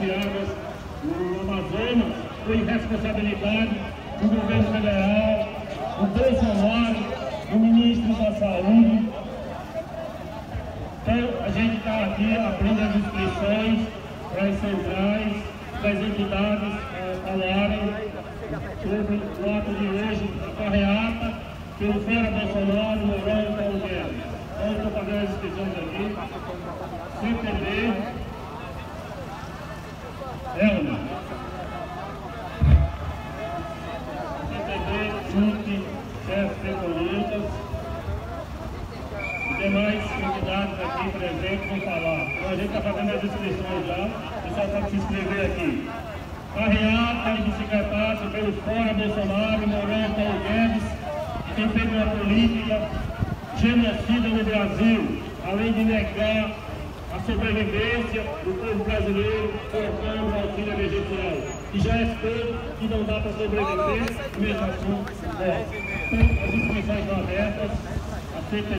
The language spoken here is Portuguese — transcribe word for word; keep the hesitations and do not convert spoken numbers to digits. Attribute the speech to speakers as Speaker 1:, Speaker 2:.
Speaker 1: de águas no Amazonas foi irresponsabilidade do governo federal, do Bolsonaro, do ministro da Saúde. Então, a gente está aqui abrindo as inscrições para as centrais, para as entidades eh, falarem sobre o ato de hoje, a carreata, pelo Fora Bolsonaro, Morando para o Guerra. Então, estou fazendo as inscrições aqui, sem perder. Elma. C T B, S U C, chefes petrolistas e demais entidades aqui presentes vão falar. Então a gente está fazendo as inscrições já, o pessoal pode se inscrever aqui. Carreata e bicicletaço pelo Fora Bolsonaro, Morando Paulo Guedes, que tem feito uma política genocida no Brasil, além de negar a sobrevivência do povo brasileiro colocando o auxílio emergencial, que já é feito e não dá para sobreviver, mesmo assim, é. Então, as inscrições estão abertas, aceita